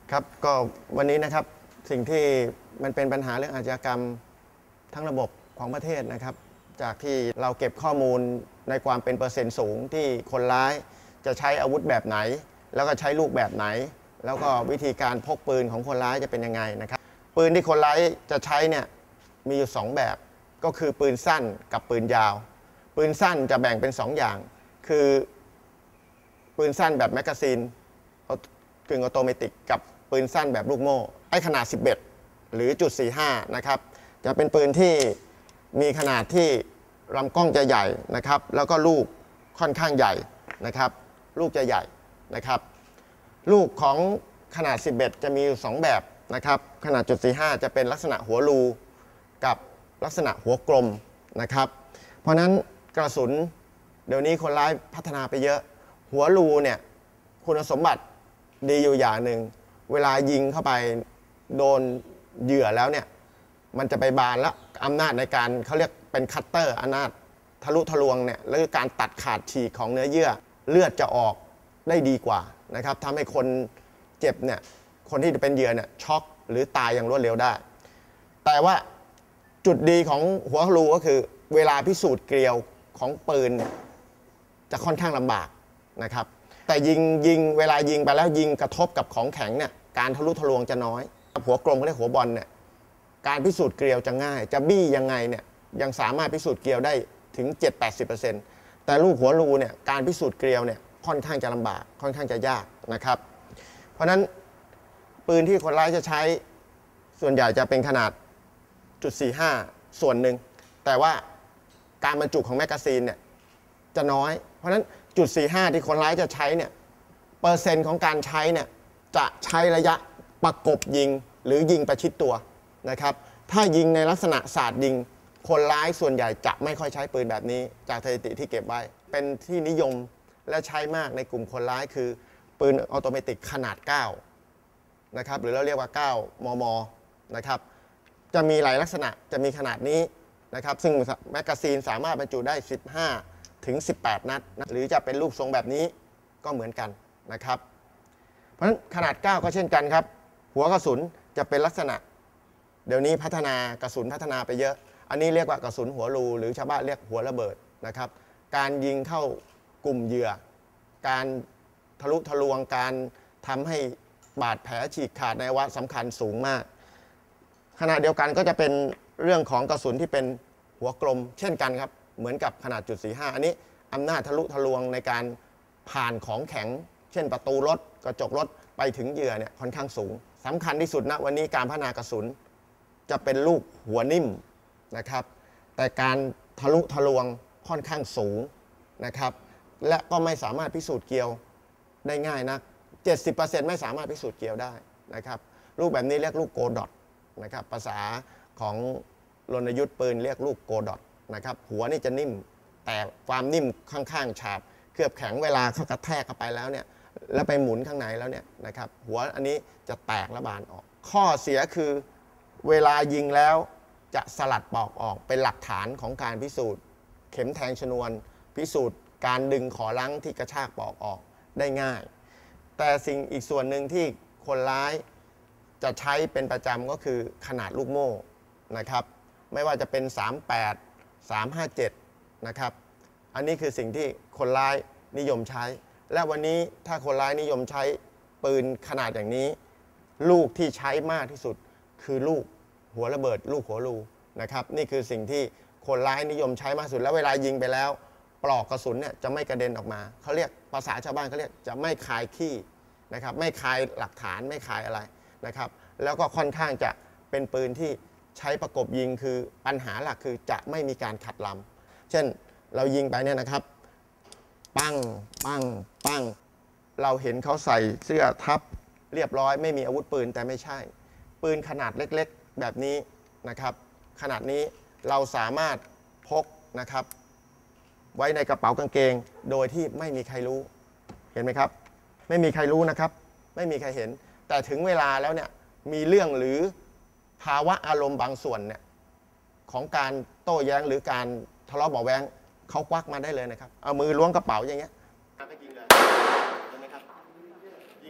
ครับก็วันนี้นะครับสิ่งที่มันเป็นปัญหาเรื่องอาชญากรรมทั้งระบบของประเทศนะครับจากที่เราเก็บข้อมูลในความเป็นเปอร์เซ็นต์สูงที่คนร้ายจะใช้อาวุธแบบไหนแล้วก็ใช้ลูกแบบไหนแล้วก็วิธีการพกปืนของคนร้ายจะเป็นยังไงนะครับปืนที่คนร้ายจะใช้เนี่ยมีอยู่2แบบก็คือปืนสั้นกับปืนยาวปืนสั้นจะแบ่งเป็น2อย่างคือปืนสั้นแบบแมกกาซีนกึ่งออโตเมติกกับปืนสั้นแบบลูกโม่ไอ้ขนาด11หรือ.45นะครับจะเป็นปืนที่มีขนาดที่ลำกล้องจะใหญ่นะครับแล้วก็ลูกค่อนข้างใหญ่นะครับลูกจะใหญ่นะครับลูกของขนาด11จะมีอยู่2แบบนะครับขนาด.45จะเป็นลักษณะหัวรูกับลักษณะหัวกลมนะครับเพราะนั้นกระสุนเดี๋ยวนี้คนร้ายพัฒนาไปเยอะหัวรูเนี่ยคุณสมบัติดีอยู่อย่างหนึ่งเวลายิงเข้าไปโดนเหยื่อแล้วเนี่ยมันจะไปบานแล้วอำนาจในการเขาเรียกเป็นคัตเตอร์อำนาจทะลุทะลวงเนี่ยหรือการตัดขาดฉีกของเนื้อเยื่อเลือดจะออกได้ดีกว่านะครับทำให้คนเจ็บเนี่ยคนที่เป็นเหยื่อเนี่ยช็อกหรือตายอย่างรวดเร็วได้แต่ว่าจุดดีของหัวรูก็คือเวลาพิสูจน์เกลียวของปืนจะค่อนข้างลำบากนะครับแต่ยิงเวลายิงไปแล้วยิงกระทบกับของแข็งเนี่ยการทะลุทะลวงจะน้อยหัวกลมเขาเรียกหัวบอลเนี่ยการพิสูจน์เกลียวจะง่ายจะบี้ยังไงเนี่ยยังสามารถพิสูจน์เกลียวได้ถึง 7-80% แต่ลูกหัวรูเนี่ยการพิสูจน์เกลียวเนี่ยค่อนข้างจะลำบากค่อนข้างจะยากนะครับเพราะฉะนั้นปืนที่คนร้ายจะใช้ส่วนใหญ่จะเป็นขนาด.45ส่วนหนึ่งแต่ว่าการบรรจุของแมกกาซีนเนี่ยจะน้อยเพราะฉะนั้น.45ที่คนร้ายจะใช้เนี่ยเปอร์เซ็นต์ของการใช้เนี่ยจะใช้ระยะประกบยิงหรือยิงประชิดตัวนะครับถ้ายิงในลักษณะศาสตร์ยิงคนร้ายส่วนใหญ่จะไม่ค่อยใช้ปืนแบบนี้จากสถิติที่เก็บไว้เป็นที่นิยมและใช้มากในกลุ่มคนร้ายคือปืนออโตเมติกขนาด9นะครับหรือเราเรียกว่า9 มมนะครับจะมีหลายลักษณะจะมีขนาดนี้นะครับซึ่งแมกกาซีนสามารถบรรจุได้15 ถึง 18 นัดหรือจะเป็นรูปทรงแบบนี้ก็เหมือนกันนะครับเพราะฉะนั้นขนาด9ก็เช่นกันครับหัวกระสุนจะเป็นลักษณะเดี๋ยวนี้พัฒนากระสุนพัฒนาไปเยอะอันนี้เรียกว่ากระสุนหัวรูหรือชาวบ้านเรียกหัวระเบิดนะครับการยิงเข้ากลุ่มเหยื่อการทะลุทะลวงการทำให้บาดแผลฉีกขาดในอวัยวะสำคัญสูงมากขณะเดียวกันก็จะเป็นเรื่องของกระสุนที่เป็นหัวกลมเช่นกันครับเหมือนกับขนาด.45อันนี้อำนาจทะลุทะลวงในการผ่านของแข็งเช่นประตูรถกระจกรถไปถึงเหยื่อเนี่ยค่อนข้างสูงสำคัญที่สุดณวันนี้การพัฒนากระสุนจะเป็นลูกหัวนิ่มนะครับแต่การทะลุทะลวงค่อนข้างสูงนะครับและก็ไม่สามารถพิสูจน์เกลียวได้ง่ายนัก 70% ไม่สามารถพิสูจน์เกลียวได้นะครับลูกแบบนี้เรียกลูกโกดอทนะครับภาษาของรณยุทธ์ปืนเรียกลูกโกดอทนะครับหัวนี่จะนิ่มแต่ความนิ่มข้างๆฉาบเคลือบแข็งเวลาเขากระแทกเข้าไปแล้วเนี่ยแล้วไปหมุนข้างในแล้วเนี่ยนะครับหัวอันนี้จะแตกและบานออกข้อเสียคือเวลายิงแล้วจะสลัดปอกออกเป็นหลักฐานของการพิสูจน์เข็มแทงชนวนพิสูจน์การดึงขอลังที่กระชากปอกออกได้ง่ายแต่สิ่งอีกส่วนหนึ่งที่คนร้ายจะใช้เป็นประจำก็คือขนาดลูกโม่นะครับไม่ว่าจะเป็น38 357นะครับอันนี้คือสิ่งที่คนร้ายนิยมใช้และวันนี้ถ้าคนร้ายนิยมใช้ปืนขนาดอย่างนี้ลูกที่ใช้มากที่สุดคือลูกหัวระเบิดลูกหัวรูนะครับนี่คือสิ่งที่คนร้ายนิยมใช้มากสุดแล้วเวลายิงไปแล้วปลอกกระสุนเนี่ยจะไม่กระเด็นออกมาเขาเรียกภาษาชาวบ้านเขาเรียกจะไม่คายขี้นะครับไม่คายหลักฐานไม่คายอะไรนะครับแล้วก็ค่อนข้างจะเป็นปืนที่ใช้ประกบยิงคือปัญหาหลักคือจะไม่มีการขัดลำเช่นเรายิงไปเนี่ยนะครับปั้งปั้งปั้งเราเห็นเขาใส่เสื้อทับเรียบร้อยไม่มีอาวุธปืนแต่ไม่ใช่ปืนขนาดเล็กๆแบบนี้นะครับขนาดนี้เราสามารถพกนะครับไว้ในกระเป๋ากางเกงโดยที่ไม่มีใครรู้เห็นไหมครับไม่มีใครรู้นะครับไม่มีใครเห็นแต่ถึงเวลาแล้วเนี่ยมีเรื่องหรือภาวะอารมณ์บางส่วนเนี่ยของการโต้แย้งหรือการทะเลาะเบาะแว้งเขาควักมาได้เลยนะครับเอามือล้วงกระเป๋าอย่างเงี้ยยิงเลยเห็นไหมครับ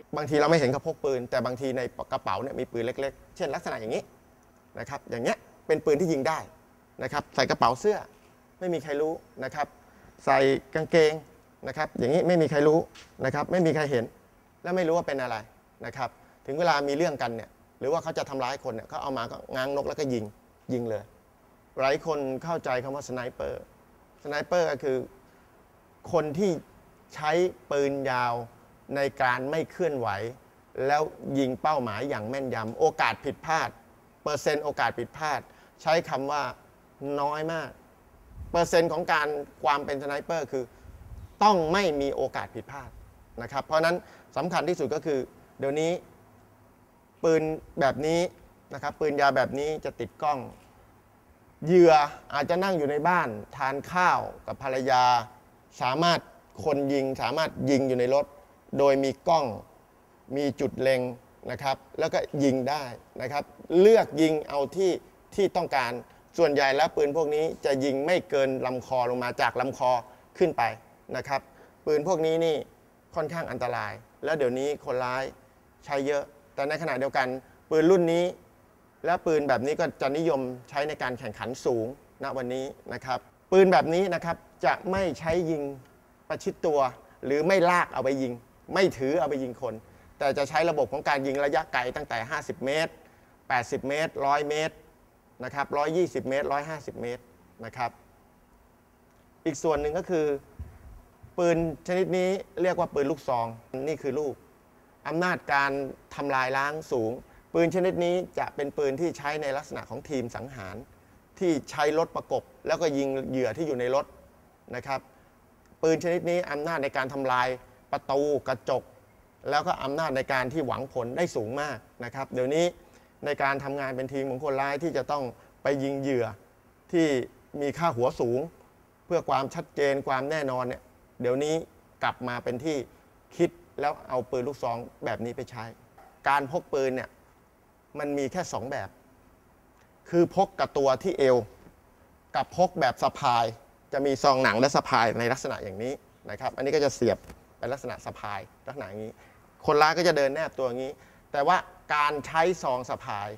บางทีเราไม่เห็นเขาพกปืนแต่บางทีในกระเป๋าเนี่ยมีปืนเล็กๆเช่นลักษณะอย่างนี้นะครับอย่างเงี้ยเป็นปืนที่ยิงได้นะครับใส่กระเป๋าเสื้อไม่มีใครรู้นะครับใส่กางเกงนะครับอย่างนี้ไม่มีใครรู้นะครับไม่มีใครเห็นและไม่รู้ว่าเป็นอะไรนะครับถึงเวลามีเรื่องกันเนี่ยหรือว่าเขาจะทำร้ายคนเนี่ยเขาเอามาก็ง้างนกแล้วก็ยิงเลยหลายคนเข้าใจคำว่าสไนเปอร์ก็คือคนที่ใช้ปืนยาวในการไม่เคลื่อนไหวแล้วยิงเป้าหมายอย่างแม่นยำโอกาสผิดพลาดเปอร์เซ็นต์โอกาสผิดพลาดใช้คำว่าน้อยมากเปอร์เซ็นต์ของการความเป็นสไนเปอร์คือต้องไม่มีโอกาสผิดพลาดนะครับเพราะนั้นสำคัญที่สุดก็คือเดี๋ยวนี้ปืนแบบนี้นะครับปืนยาวแบบนี้จะติดกล้องเหยื่ออาจจะนั่งอยู่ในบ้านทานข้าวกับภรรยาสามารถยิงอยู่ในรถโดยมีกล้องมีจุดเล็งนะครับแล้วก็ยิงได้นะครับเลือกยิงเอาที่ต้องการส่วนใหญ่แล้วปืนพวกนี้จะยิงไม่เกินลำคอลงมาจากลำคอขึ้นไปนะครับปืนพวกนี้นี่ค่อนข้างอันตรายแล้วเดี๋ยวนี้คนร้ายใช้เยอะแต่ในขณะเดียวกันปืนรุ่นนี้และปืนแบบนี้ก็จะนิยมใช้ในการแข่งขันสูงณวันนี้นะครับปืนแบบนี้นะครับจะไม่ใช้ยิงประชิดตัวหรือไม่ลากเอาไปยิงไม่ถือเอาไปยิงคนแต่จะใช้ระบบของการยิงระยะไกลตั้งแต่50เมตร80เมตร100เมตรนะครับ120เมตร150เมตรนะครับอีกส่วนหนึ่งก็คือปืนชนิดนี้เรียกว่าปืนลูกซองนี่คือลูกอำนาจการทำลายล้างสูงปืนชนิดนี้จะเป็นปืนที่ใช้ในลักษณะของทีมสังหารที่ใช้รถประกบแล้วก็ยิงเหยื่อที่อยู่ในรถนะครับปืนชนิดนี้อำนาจในการทำลายประตูกระจกแล้วก็อำนาจในการที่หวังผลได้สูงมากนะครับเดี๋ยวนี้ในการทำงานเป็นทีมของคนร้ายที่จะต้องไปยิงเหยื่อที่มีค่าหัวสูงเพื่อความชัดเจนความแน่นอนเนี่ยเดี๋ยวนี้กลับมาเป็นที่คิดแล้วเอาปืนลูกซองแบบนี้ไปใช้การพกปืนเนี่ยมันมีแค่2แบบคือพกกับตัวที่เอวกับพกแบบสะพายจะมีซองหนังและสะพายในลักษณะอย่างนี้นะครับอันนี้ก็จะเสียบเป็นลักษณะสะพายลักษณะอย่างนี้คนร้ายก็จะเดินแนบตัวอย่างนี้แต่ว่าการใช้ซองสะพาย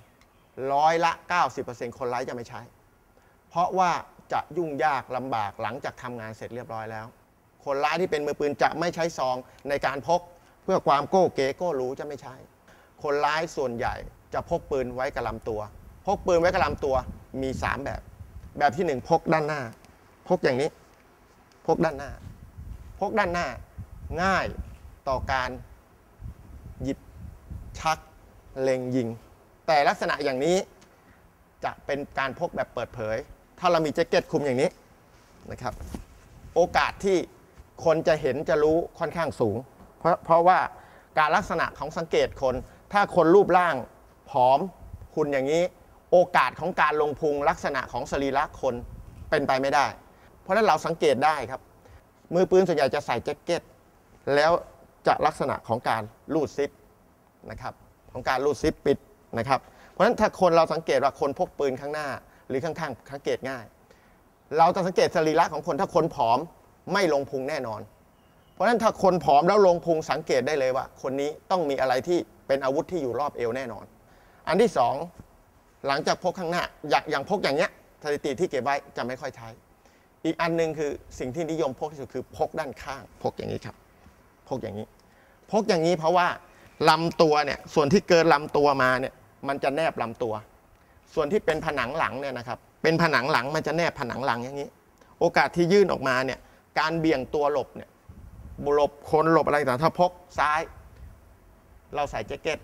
90%คนร้ายจะไม่ใช้เพราะว่าจะยุ่งยากลำบากหลังจากทำงานเสร็จเรียบร้อยแล้วคนร้ายที่เป็นมือปืนจะไม่ใช้ซองในการพกเพื่อความโก้เก๋โก้รู้จะไม่ใช้คนร้ายส่วนใหญ่จะพกปืนไว้กับลำตัวพกปืนไว้กับลำตัวมี3แบบที่1พกด้านหน้าพกอย่างนี้พกด้านหน้าพกด้านหน้าง่ายต่อการหยิบชักเล็งยิงแต่ลักษณะอย่างนี้จะเป็นการพกแบบเปิดเผยถ้าเรามีแจ็คเก็ตคลุมอย่างนี้นะครับโอกาสที่คนจะเห็นจะรู้ค่อนข้างสูงเพราะว่าการลักษณะของสังเกตคนถ้าคนรูปร่างผอมหุ่นอย่างนี้โอกาสของการลงพุงลักษณะของสรีระคนเป็นไปไม่ได้เพราะฉะนั้นเราสังเกตได้ครับมือปืนส่วนใหญ่จะใส่แจ็คเก็ตแล้วจะลักษณะของการรูดซิปนะครับของการรูดซิปปิดนะครับเพราะฉะนั้นถ้าคนเราสังเกตว่าคนพกปืนข้างหน้าหรือข้างๆสังเกตง่ายเราจะสังเกตสรีระของคนถ้าคนผอมไม่ลงพุงแน่นอนเพราะฉะนั้นถ้าคนผอมแล้วลงพุงสังเกตได้เลยว่าคนนี้ต้องมีอะไรที่เป็นอาวุธที่อยู่รอบเอวแน่นอนอันที่2หลังจากพกข้างหน้าอย่างพกอย่างเงี้ยสถิติที่เก็บไว้จะไม่ค่อยใช้อีกอันนึงคือสิ่งที่นิยมพกที่สุดคือพกด้านข้างพกอย่างนี้ครับพกอย่างนี้เพราะว่าลำตัวเนี่ยส่วนที่เกินลำตัวมาเนี่ยมันจะแนบลำตัวส่วนที่เป็นผนังหลังเนี่ยนะครับเป็นผนังหลังมันจะแนบผนังหลังอย่างนี้โอกาสที่ยื่นออกมาเนี่ยการเบี่ยงตัวหลบเนี่ยหลบคนหลบอะไรต่างๆถ้าพกซ้ายเราใส่แจ็คเก็ต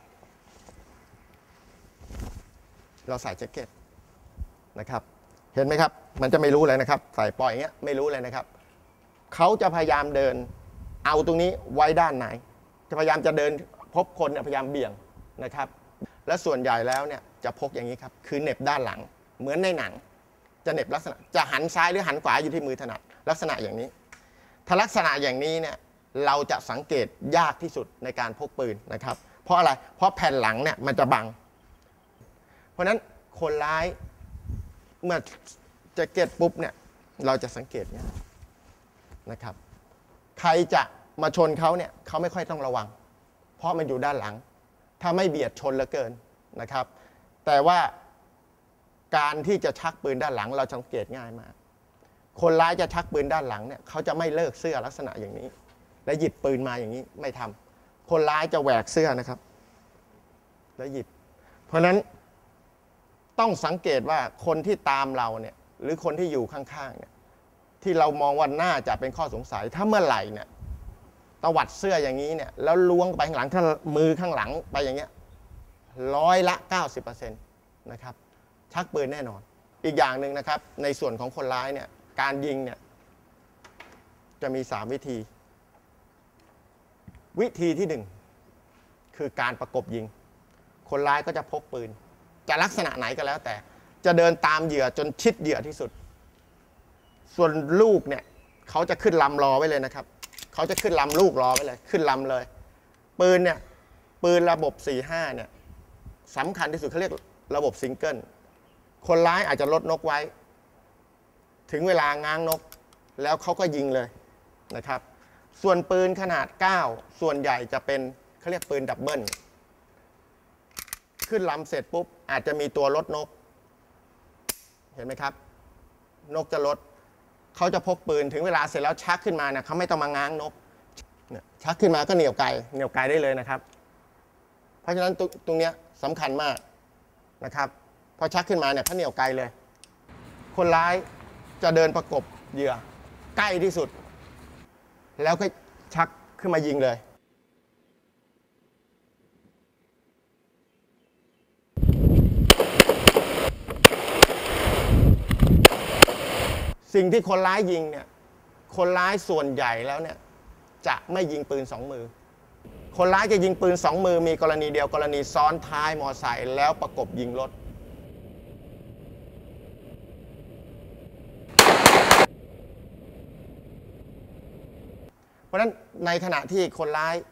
นะครับเห็นไหมครับมันจะไม่รู้เลยนะครับใส่ปล่อยอย่างเงี้ยไม่รู้เลยนะครับเขาจะพยายามเดินเอาตรงนี้ไว้ด้านไหนจะพยายามจะเดินพบคนพยายามเบี่ยงนะครับและส่วนใหญ่แล้วเนี่ยจะพกอย่างนี้ครับคือเหน็บด้านหลังเหมือนในหนังจะเหน็บลักษณะจะหันซ้ายหรือหันขวาอยู่ที่มือถนัดลักษณะอย่างนี้ถ้าลักษณะอย่างนี้เนี่ยเราจะสังเกตยากที่สุดในการพกปืนนะครับเพราะอะไรเพราะแผ่นหลังเนี่ยมันจะบังเพราะฉะนั้นคนร้ายเมื่อแจ็คเก็ตปุ๊บเนี่ยเราจะสังเกตเนี่ยนะครับใครจะมาชนเขาเนี่ยเขาไม่ค่อยต้องระวังเพราะมันอยู่ด้านหลังถ้าไม่เบียดชนเหลือเกินนะครับแต่ว่าการที่จะชักปืนด้านหลังเราสังเกตง่ายมากคนร้ายจะชักปืนด้านหลังเนี่ยเขาจะไม่เลิกเสื้อลักษณะอย่างนี้และหยิบปืนมาอย่างนี้ไม่ทำคนร้ายจะแหวกเสื้อนะครับแล้วหยิบเพราะฉะนั้นต้องสังเกตว่าคนที่ตามเราเนี่ยหรือคนที่อยู่ข้างๆเนี่ยที่เรามองว่าน่าจะเป็นข้อสงสัยถ้าเมื่อไหร่เนี่ยตวัดเสื้ออย่างนี้เนี่ยแล้วล้วงไปข้างหลังถ้ามือข้างหลังไปอย่างเงี้ย90%นะครับชักปืนแน่นอนอีกอย่างหนึ่งนะครับในส่วนของคนร้ายเนี่ยการยิงเนี่ยจะมี3วิธีที่1คือการประกบยิงคนร้ายก็จะพกปืนจะลักษณะไหนก็แล้วแต่จะเดินตามเหยื่อจนชิดเหยื่อที่สุดส่วนลูกเนี่ยเขาจะขึ้นลำรอไว้เลยนะครับเขาจะขึ้นลำลูกรอไว้เลยขึ้นลำเลยปืนเนี่ยปืนระบบ 4-5 เนี่ยสำคัญที่สุดเขาเรียกระบบซิงเกิลคนร้ายอาจจะลดนกไว้ถึงเวลาง้างนกแล้วเขาก็ยิงเลยนะครับส่วนปืนขนาด 9ส่วนใหญ่จะเป็นเขาเรียกปืนดับเบิลขึ้นลำเสร็จปุ๊บอาจจะมีตัวลดนกเห็นไหมครับนกจะลดเขาจะพกปืนถึงเวลาเสร็จแล้วชักขึ้นมาเนี่ยเขาไม่ต้องมาง้างนกชักขึ้นมาก็เหนี่ยวไกได้เลยนะครับเพราะฉะนั้นตรงนี้สำคัญมากนะครับพอชักขึ้นมาเนี่ยเขาเหนี่ยวไกเลยคนร้ายจะเดินประกบเหยื่อใกล้ที่สุดแล้วก็ชักขึ้นมายิงเลยสิ่งที่คนร้ายยิงเนี่ยคนร้ายส่วนใหญ่แล้วเนี่ยจะไม่ยิงปืน2 มือคนร้ายจะยิงปืน2 มือมีกรณีเดียวกรณีซ้อนท้ายมอไซค์แล้วประกบยิงรถเพราะฉะนั้นในขณะที่คนร้าย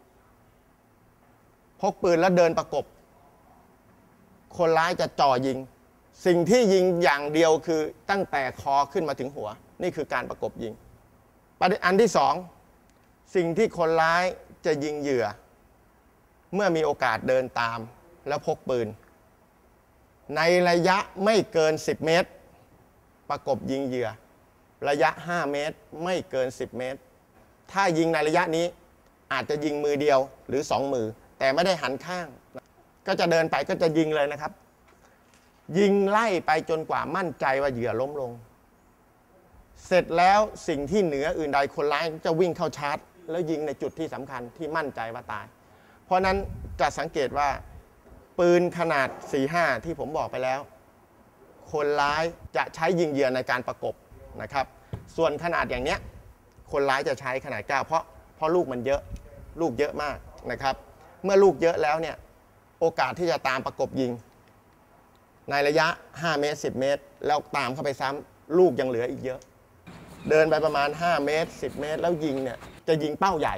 พกปืนแล้วเดินประกบคนร้ายจะจ่อยิงสิ่งที่ยิงอย่างเดียวคือตั้งแต่คอขึ้นมาถึงหัวนี่คือการประกบยิงประเด็นอันที่2สิ่งที่คนร้ายจะยิงเหยื่อเมื่อมีโอกาสเดินตามแล้วพกปืนในระยะไม่เกิน10 เมตรประกบยิงเหยื่อระยะ5 เมตรไม่เกิน10 เมตรถ้ายิงในระยะนี้อาจจะยิงมือเดียวหรือ2 มือแต่ไม่ได้หันข้างก็จะเดินไปก็จะยิงเลยนะครับยิงไล่ไปจนกว่ามั่นใจว่าเหยื่อล้มลงเสร็จแล้วสิ่งที่เหนืออื่นใดคนร้ายจะวิ่งเข้าชาร์จแล้วยิงในจุดที่สำคัญที่มั่นใจว่าตายเพราะนั้นจะสังเกตว่าปืนขนาด 4-5 ที่ผมบอกไปแล้วคนร้ายจะใช้ยิงเหยื่อในการประกบนะครับส่วนขนาดอย่างเนี้ยคนร้ายจะใช้ขนาด 9เพราะลูกมันเยอะลูกเยอะมากนะครับเมื่อลูกเยอะแล้วเนี่ยโอกาสที่จะตามประกบยิงในระยะ5 เมตร10 เมตรแล้วตามเข้าไปซ้ำลูกยังเหลืออีกเยอะเดินไปประมาณ5 เมตร10 เมตรแล้วยิงเนี่ยจะยิงเป้าใหญ่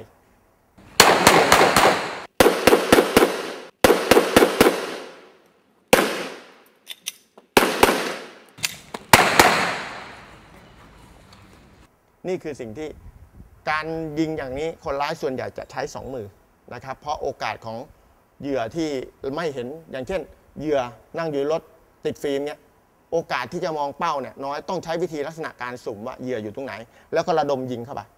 นี่คือสิ่งที่การยิงอย่างนี้คนร้ายส่วนใหญ่จะใช้2 มือนะครับเพราะโอกาสของเหยื่อที่ไม่เห็นอย่างเช่นเหยื่อนั่งอยู่รถติดฟิล์มเนี่ยโอกาสที่จะมองเป้าเนี่ยน้อยต้องใช้วิธีลักษณะการสุ่มว่าเหยื่ออยู่ตรงไหนแล้วก็ระดมยิงเข้าไป